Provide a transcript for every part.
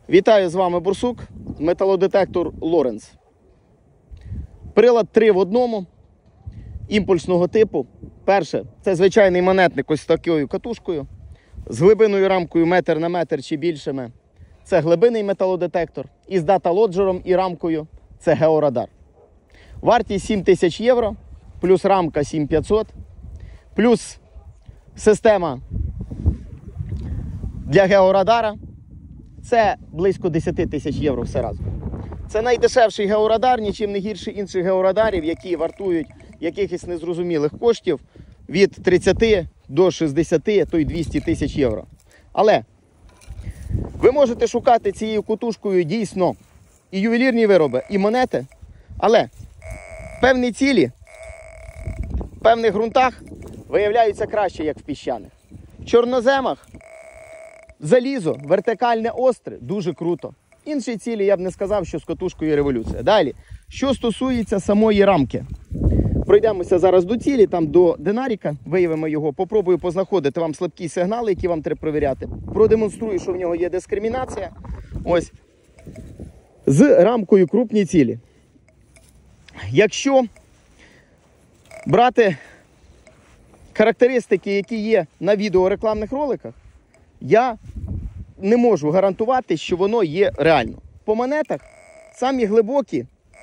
Вітаю, з вами Бурсук, металодетектор Лоренц. Прилад 3 в 1, імпульсного типу. Перше, це звичайний монетник ось з такою катушкою, з глибиною рамкою метр на метр чи більшими. Це глибинний металодетектор. І з дата-лоджером і рамкою це георадар. Вартість 7000 євро, плюс рамка 7500, плюс система для георадара. Це близько 10 тисяч євро все разом. Це найдешевший георадар, нічим не гірший інших георадарів, які вартують якихось незрозумілих коштів від 30 до 60, то й 200 тисяч євро. Але ви можете шукати цією катушкою дійсно і ювелірні вироби, і монети, але певні цілі в певних ґрунтах виявляються краще, як в піщаних. В чорноземах залізо, вертикальне остре, дуже круто. Інші цілі я б не сказав, що з катушкою революція. Далі, що стосується самої рамки. Пройдемося зараз до цілі, там до динаріка, виявимо його, попробую познаходити вам слабкі сигнали, які вам треба перевіряти. Продемонструю, що в нього є дискримінація. Ось. З рамкою крупні цілі. Якщо брати характеристики, які є на відеорекламних роликах, я не можу гарантувати, що воно є реально. По монетах самі глибокі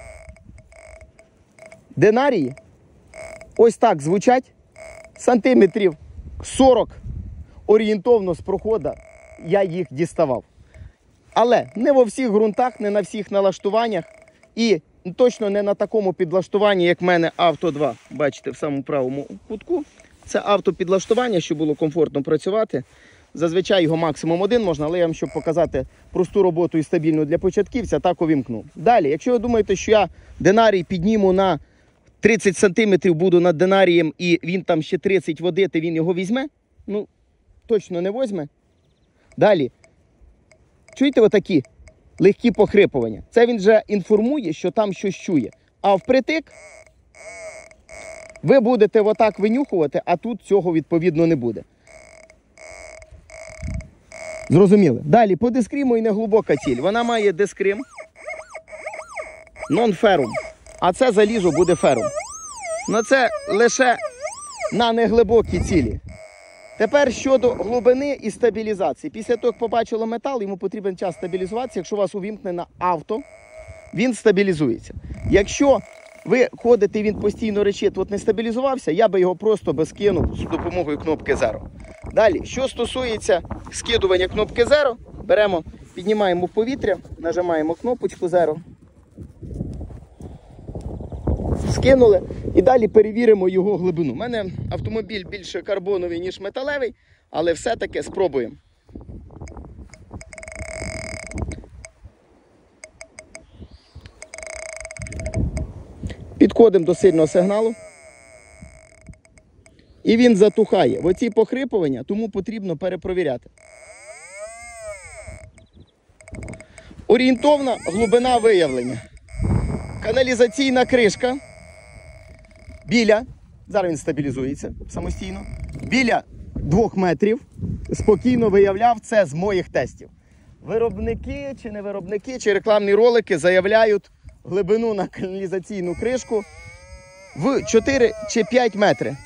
динарії ось так звучать, сантиметрів 40 орієнтовно з проходу я їх діставав. Але не во всіх ґрунтах, не на всіх налаштуваннях і точно не на такому підлаштуванні, як в мене Авто 2. Бачите, в самому правому кутку. Це автопідлаштування, щоб було комфортно працювати. Зазвичай його максимум 1 можна, але я вам, щоб показати просту роботу і стабільну для початківця, так увімкну. Далі, якщо ви думаєте, що я динарій підніму на 30 см, буду над динарієм і він там ще 30 водити, він його візьме? Ну, точно не візьме. Далі, чуєте отакі легкі похрипування? Це він вже інформує, що там щось чує. А впритик ви будете отак винюхувати, а тут цього відповідно не буде. Зрозуміли? Далі, по дискриму і неглибока ціль. Вона має дискрим нон-ферум, а це залізо буде ферум. Но це лише на неглибокі цілі. Тепер щодо глибини і стабілізації. Після того, як побачило метал, йому потрібен час стабілізуватися. Якщо вас увімкне на авто, він стабілізується. Якщо ви ходите і він постійно речить, от не стабілізувався, я би його просто скинув з допомогою кнопки Zero. Далі, що стосується скидування кнопки Zero, беремо, піднімаємо в повітря, нажимаємо кнопочку Zero, скинули і далі перевіримо його глибину. У мене автомобіль більше карбоновий, ніж металевий, але все-таки спробуємо. Підходимо до сильного сигналу. І він затухає. Оці похрипування, тому потрібно перепровіряти. Орієнтовна глибина виявлення. Каналізаційна кришка біля, зараз він стабілізується самостійно, біля 2 метрів спокійно виявляв це з моїх тестів. Виробники чи не виробники, чи рекламні ролики заявляють глибину на каналізаційну кришку в 4 чи 5 метри.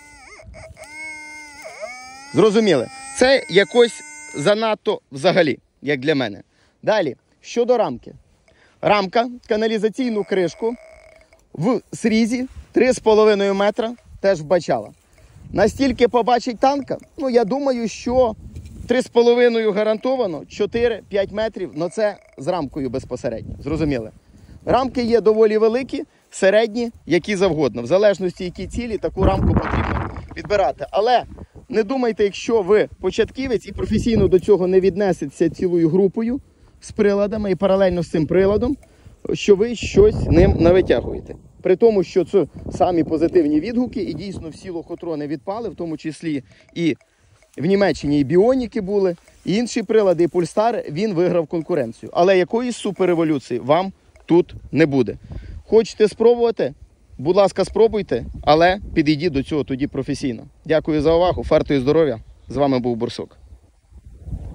Зрозуміли? Це якось занадто взагалі, як для мене. Далі, щодо рамки. Рамка, каналізаційну кришку в срізі 3,5 метра теж вбачала. Настільки побачить танка, ну я думаю, що 3,5 гарантовано, 4-5 метрів, но це з рамкою безпосередньо. Зрозуміли? Рамки є доволі великі, середні, які завгодно. В залежності, які цілі, таку рамку потрібно підбирати. Але не думайте, якщо ви початківець і професійно до цього не віднесеться цілою групою з приладами і паралельно з цим приладом, що ви щось ним навитягуєте. При тому, що це самі позитивні відгуки і дійсно всі лохотрони відпали, в тому числі і в Німеччині і біоніки були, і інші прилади, і Пульстар, він виграв конкуренцію. Але якоїсь суперреволюції вам тут не буде. Хочете спробувати? Будь ласка, спробуйте, але підійдіть до цього тоді професійно. Дякую за увагу, фарту і здоров'я. З вами був Бурсук.